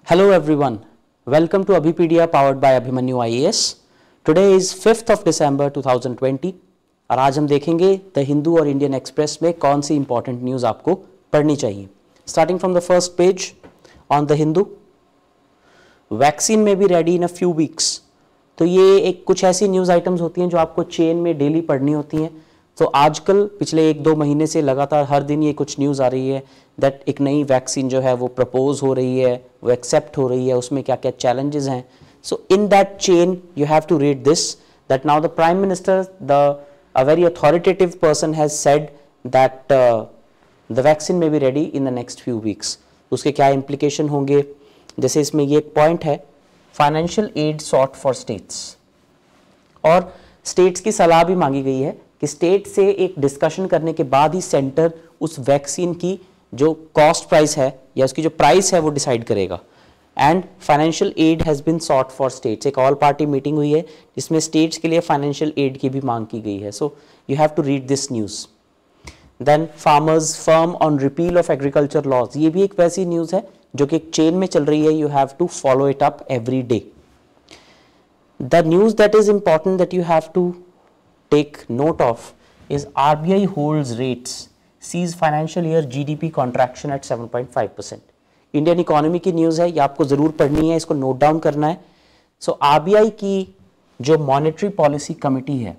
Hello everyone, welcome to Abhipedia powered by Abhimanyu IAS. Today is 5th of December 2020 और आज हम देखेंगे the Hindu और इंडियन एक्सप्रेस में कौन सी इंपॉर्टेंट न्यूज़ आपको पढ़नी चाहिए. Starting from the first page on the Hindu, vaccine may be ready in a few weeks. तो ये एक कुछ ऐसी न्यूज़ आइटम्स होती हैं जो आपको चेन में डेली पढ़नी होती हैं. तो आजकल पिछले 1-2 महीने से लगातार हर दिन ये कुछ न्यूज़ आ रही है दैट एक नई वैक्सीन जो है वो प्रपोज हो रही है, वो एक्सेप्ट हो रही है, उसमें क्या क्या चैलेंजेस हैं. So in that chain you have to read this that now the prime minister a very authoritative person has said that the vaccine may be ready in the next few weeks. उसके क्या implication होंगे, जैसे इसमें ये एक point है, financial aid sought for states, और states की सलाह भी मांगी गई है कि स्टेट से एक डिस्कशन करने के बाद ही सेंटर उस वैक्सीन की जो कॉस्ट प्राइस है या उसकी जो प्राइस है वो डिसाइड करेगा. And financial aid has been sought for states. एक ऑल पार्टी मीटिंग हुई है जिसमें स्टेट्स के लिए फाइनेंशियल एड की भी मांग की गई है. So you have to read this news. Then farmers firm on repeal of agriculture laws, ये भी एक वैसी न्यूज़ है जो कि एक चेन में चल रही है. You have to follow it up every day. The news that is important that you have to take note of is RBI holds rates, sees financial year GDP contraction at 7.5%. Indian economy की news है, ये आपको ज़रूर पढ़नी है, इसको note down करना है. सो RBI की जो मॉनेटरी पॉलिसी कमिटी है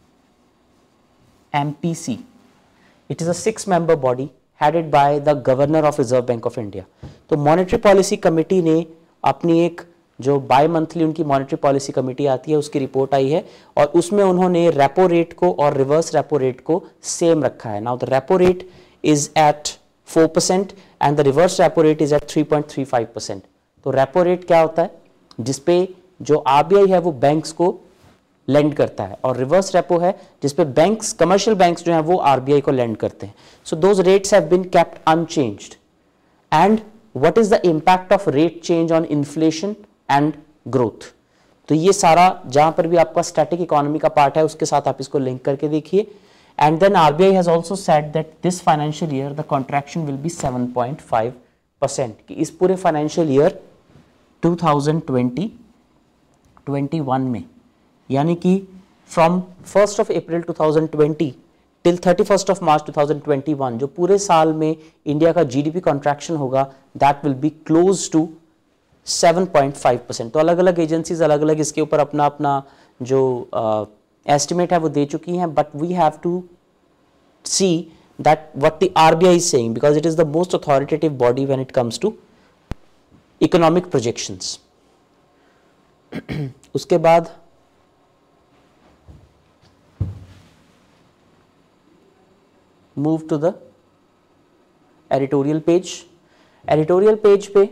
MPC, it is a 6-member body headed by the governor of reserve bank of India. तो मॉनेटरी पॉलिसी कमिटी ने अपनी एक जो बाई मंथली उनकी मॉनेटरी पॉलिसी कमेटी आती है उसकी रिपोर्ट आई है और उसमें उन्होंने रेपो रेट को और रिवर्स रेपो रेट को सेम रखा है. Now the repo rate is at 4% and the reverse repo rate is at 3.35%. तो रेपो रेट क्या होता है, जिसपे जो RBI है वो बैंक्स को लेंड करता है, और रिवर्स रेपो है जिसपे बैंक्स, कमर्शियल बैंक्स जो हैं वो RBI को लेंड करते हैं. So those rates have been kept unchanged. And what is the impact of rate change on inflation and growth. तो ये सारा जहां पर भी आपका स्टैटिक इकोनॉमी का पार्ट है उसके साथ आप इसको लिंक करके देखिए. And then RBI has also said that this financial year the contraction will be 7.5%, कि इस पूरे फाइनेंशियल ईयर 2020-21 में, यानी कि from 1st of April 2020 till 31st of March 2021 जो पूरे साल में इंडिया का GDP कॉन्ट्रैक्शन होगा that will be close to 7.5%. तो अलग अलग एजेंसीज अलग अलग इसके ऊपर अपना अपना जो एस्टिमेट है वो दे चुकी हैं, but we have to see that what the RBI is saying because it is the most authoritative body when it comes to economic projections. उसके बाद move to the editorial page. Editorial page पे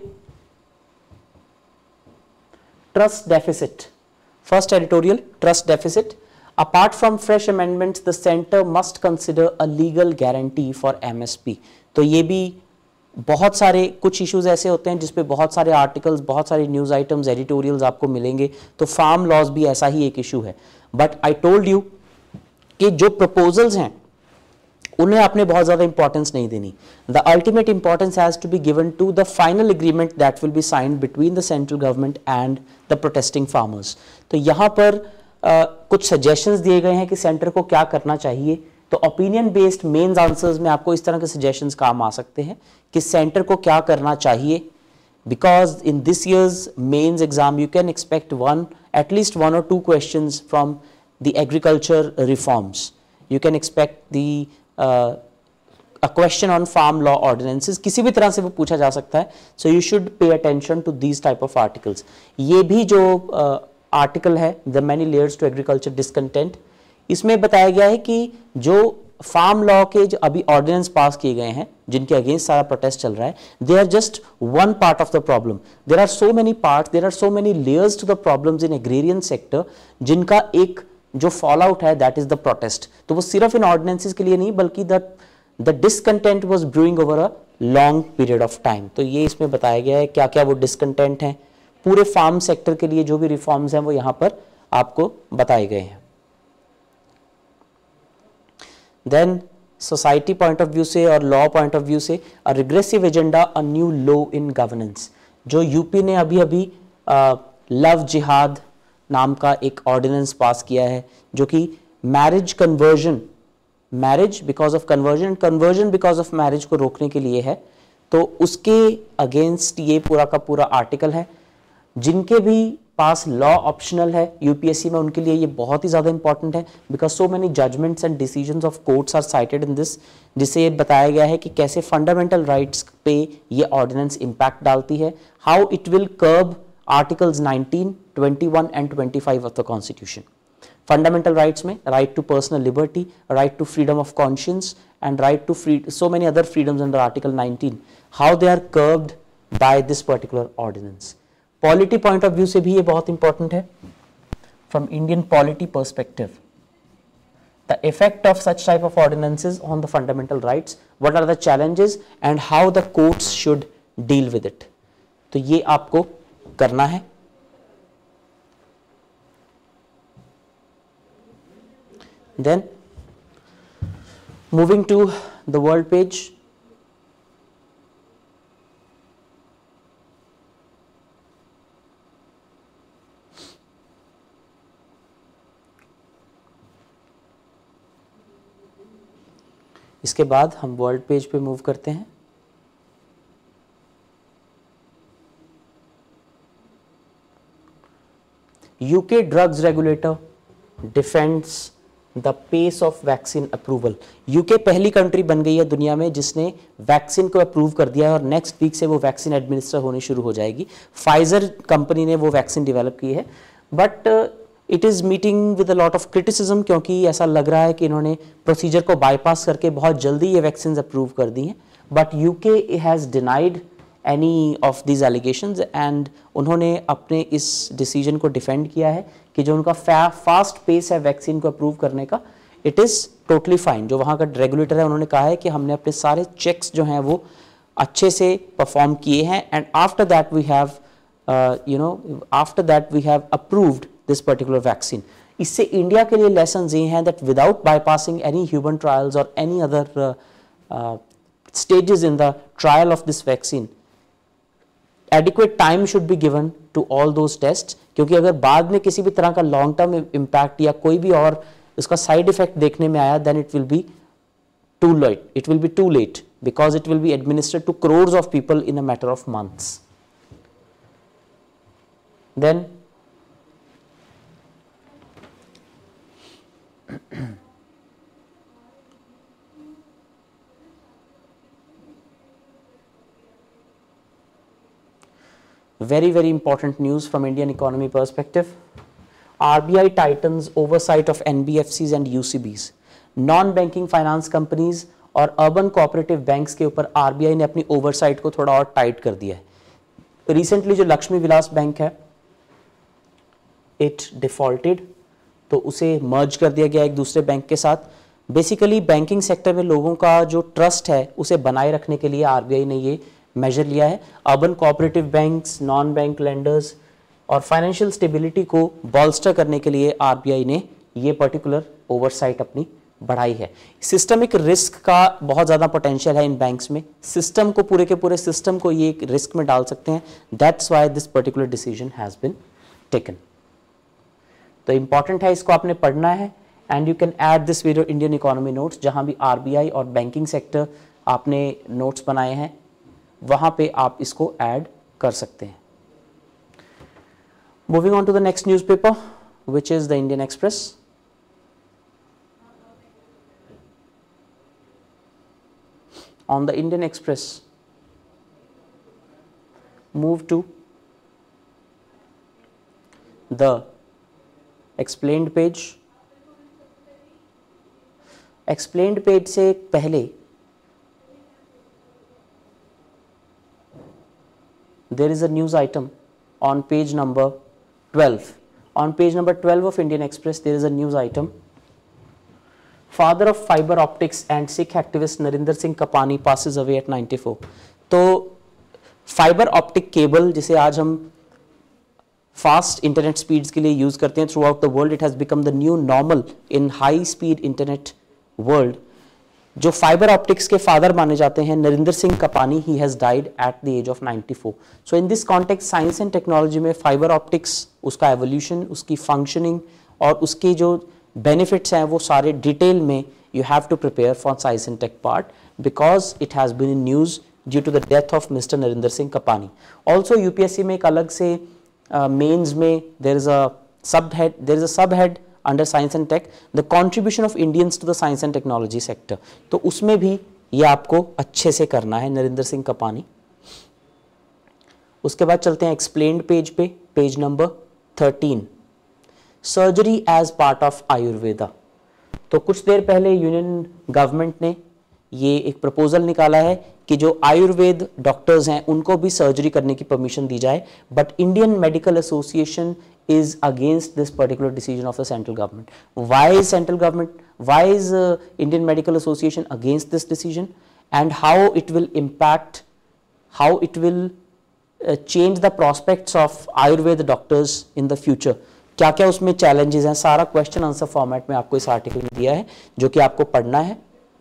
Trust deficit. First editorial, trust deficit. Apart from fresh amendments, the center must consider a legal guarantee for MSP. तो ये भी बहुत सारे कुछ issues ऐसे होते हैं जिसपे बहुत सारे आर्टिकल्स, बहुत सारे न्यूज़ आइटम्स, एडिटोरियल्स आपको मिलेंगे. तो फार्म लॉज भी ऐसा ही एक इशू है. बट आई टोल्ड यू कि जो प्रपोजल्स हैं उन्हें आपने बहुत ज़्यादा इंपॉर्टेंस नहीं देनी. The ultimate importance has to be given to the final agreement that will be signed between the central government and the protesting farmers. तो यहाँ पर कुछ सजेशंस दिए गए हैं कि सेंटर को क्या करना चाहिए. तो ओपिनियन बेस्ड मेंस आंसर्स में आपको इस तरह के सजेशंस काम आ सकते हैं कि सेंटर को क्या करना चाहिए, because in this year's mains exam you can expect at least 1 or 2 questions from the agriculture reforms. You can expect the a question on farm law ordinances, किसी भी तरह से वो पूछा जा सकता है. so you should pay attention to these type of articles. ये भी जो आर्टिकल है the many layers to agriculture discontent, इसमें बताया गया है कि जो फार्म लॉ के जो अभी ऑर्डिनेंस पास किए गए हैं जिनके अगेंस्ट सारा प्रोटेस्ट चल रहा है, they are just one part of the problem. There are so many parts, there are so many layers to the problems in agrarian sector, जिनका एक जो फॉल आउट है दैट इज द प्रोटेस्ट. तो वो सिर्फ इन ऑर्डिनेंसेस के लिए नहीं बल्कि the discontent was brewing over a long period of time. तो ये इसमें बताया गया है क्या क्या वो डिसकंटेंट हैं. पूरे फार्म सेक्टर के लिए जो भी रिफॉर्म्स हैं वो यहाँ पर आपको बताए गए हैं. Then society point of view से और लॉ पॉइंट ऑफ व्यू से, a regressive agenda, a new law in governance. जो यूपी ने अभी अभी लव जिहाद नाम का एक ऑर्डिनेंस पास किया है, जो कि marriage conversion, marriage because of conversion, conversion because of marriage को रोकने के लिए है। तो उसके अगेंस्ट ये पूरा का पूरा आर्टिकल है। जिनके भी पास लॉ ऑप्शनल है यूपीएससी में, उनके लिए ये बहुत ही ज़्यादा इंपॉर्टेंट है, because so many judgments and decisions of courts are cited in this, जिससे ये बताया गया है कि कैसे फंडामेंटल राइट्स पे ये ऑर्डिनेंस इम्पैक्ट डालती है, how it will curb articles 19, 21 and 25 of the constitution. Fundamental rights में right to personal liberty, right to freedom of conscience and right to free so many other freedoms under article 19, how they are curbed by this particular ordinance. Polity point of view से भी ये बहुत important है। From Indian polity perspective, the effect of such type of ordinances on the fundamental rights, what are the challenges and how the courts should deal with it. तो ये आपको करना है। Then moving to the world page, इसके बाद हम world page पे move करते हैं। UK drugs regulator defends the pace of vaccine approval. UK पहली कंट्री बन गई है दुनिया में जिसने वैक्सीन को अप्रूव कर दिया है और नेक्स्ट वीक से वो वैक्सीन एडमिनिस्टर होनी शुरू हो जाएगी। फाइजर कंपनी ने वो वैक्सीन डेवलप की है, but it is meeting with a lot of criticism, क्योंकि ऐसा लग रहा है कि इन्होंने प्रोसीजर को बाईपास करके बहुत जल्दी ये वैक्सीन अप्रूव कर दी हैं। But UK has denied any of these allegations and उन्होंने अपने इस डिसीजन को डिफेंड किया है कि जो उनका फास्ट पेस है वैक्सीन को अप्रूव करने का, इट इज़ टोटली फाइन। जो वहाँ का रेगुलेटर है उन्होंने कहा है कि हमने अपने सारे चेक्स जो हैं वो अच्छे से परफॉर्म किए हैं and after that we have approved this particular vaccine. इससे इंडिया के लिए लेसन ये हैं that without bypassing any human trials और any other stages in the trial of this vaccine, adequate time should be given to all those tests, क्योंकि अगर बाद में किसी भी तरह का लॉन्ग टर्म इम्पैक्ट या कोई भी और इसका साइड इफेक्ट देखने में आया, then it will be too late because it will be administered to crores of people in a matter of months. Then very important news from Indian economy perspective. RBI tightens oversight of NBFCs and UCBs. Non banking finance companies और urban cooperative banks के ऊपर RBI ने अपनी oversight को थोड़ा और tight कर दिया है। रिसेंटली जो लक्ष्मी विलास बैंक है, इट डिफॉल्टेड, तो उसे मर्ज कर दिया गया एक दूसरे बैंक के साथ। बेसिकली बैंकिंग सेक्टर में लोगों का जो ट्रस्ट है उसे बनाए रखने के लिए RBI ने ये मेजर लिया है। Urban cooperative banks, non bank lenders और फाइनेंशियल स्टेबिलिटी को बॉल्स्टर करने के लिए RBI ने ये पर्टिकुलर ओवरसाइट अपनी बढ़ाई है। सिस्टमिक रिस्क का बहुत ज़्यादा पोटेंशियल है इन बैंक्स में, सिस्टम को पूरे के पूरे सिस्टम को ये एक रिस्क में डाल सकते हैं। That's why this particular decision has been taken. तो इंपॉर्टेंट है, इसको आपने पढ़ना है and you can add this video Indian economy notes, जहाँ भी RBI और बैंकिंग सेक्टर आपने नोट्स बनाए हैं वहाँ पे आप इसको ऐड कर सकते हैं। Moving on to the next newspaper which is the Indian Express. On the Indian Express, move to the explained page. Explained page से पहले there is a news item on page number 12. On page number 12 of Indian Express, there is a news item. Father of fiber optics and Sikh activist Narinder Singh Kapani passes away at 94. तो fibre optic cable जिसे आज हम fast internet speeds के लिए use करते हैं throughout the world, it has become the new normal in high speed internet world. जो fibre optics के फादर माने जाते हैं, Narendra Singh Kapany, he has died at the age of 94. So in this context science and technology में fibre optics, उसका evolution, उसकी functioning और उसके जो बेनिफिट्स हैं वो सारे डिटेल में you have to prepare for science and tech part because it has been in news due to the death of Mr. Narendra Singh Kapani. Also UPSC में एक अलग से mains में there is a subhead under science and tech, the contribution of Indians to the science and technology sector. तो उसमें भी ये आपको अच्छे से करना है, नरेंद्र सिंह कपानी. उसके बाद चलते हैं explained पेज पे, page number 13, surgery as part of Ayurveda. तो कुछ देर पहले यूनियन गवर्नमेंट ने ये एक प्रपोजल निकाला है कि जो आयुर्वेद डॉक्टर्स हैं उनको भी सर्जरी करने की परमिशन दी जाए, but Indian medical association is against this particular decision of the central government. Why is Indian Medical Association against this decision, and how it will impact, how it will change the prospects of Ayurveda doctors in the future? क्या क्या उसमें challenges हैं, सारा question answer format में आपको इस article में दिया है जो कि आपको पढ़ना है.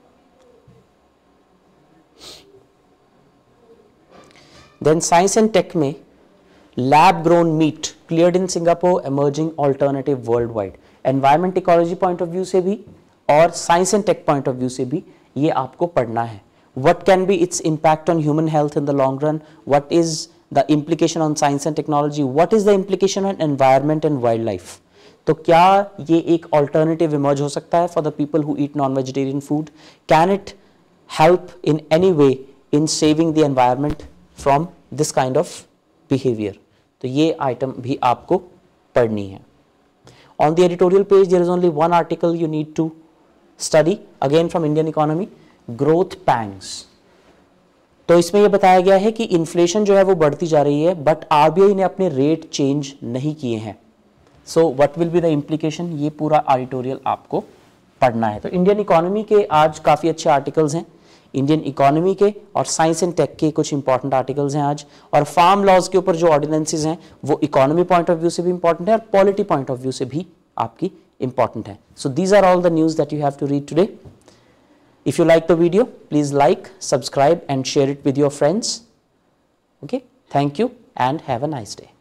देन साइंस एंड टेक में lab grown meat cleared in Singapore, emerging alternative worldwide. Environment ecology point of view से भी और science and tech point of view से भी ये आपको पढ़ना है. What can be its impact on human health in the long run, what is the implication on science and technology, what is the implication on environment and wildlife. तो क्या ये एक alternative emerge हो सकता है for the people who eat non-vegetarian food? Can it help in any way in saving the environment from this kind of behavior? तो ये item भी आपको पढ़नी है. On the editorial page there is only one article you need to study, again from Indian Economy, growth pangs. तो इसमें यह बताया गया है कि इन्फ्लेशन जो है वो बढ़ती जा रही है, बट आरबीआई ने अपने रेट चेंज नहीं किए हैं. So what will be the implication, ये पूरा एडिटोरियल आपको पढ़ना है. तो इंडियन इकोनॉमी के आज काफ़ी अच्छे आर्टिकल्स हैं, इंडियन इकोनॉमी के और साइंस एंड टेक के कुछ इंपॉर्टेंट आर्टिकल्स हैं आज, और फार्म लॉज के ऊपर जो ऑर्डिनेंसेज हैं वो इकोनॉमी पॉइंट ऑफ व्यू से भी इंपॉर्टेंट है और पॉलिटी पॉइंट ऑफ व्यू से भी आपकी इंपॉर्टेंट है. So these are all the news that you have to read today. If you like the video, please like, subscribe and share it with your friends. Okay, thank you and have a nice day.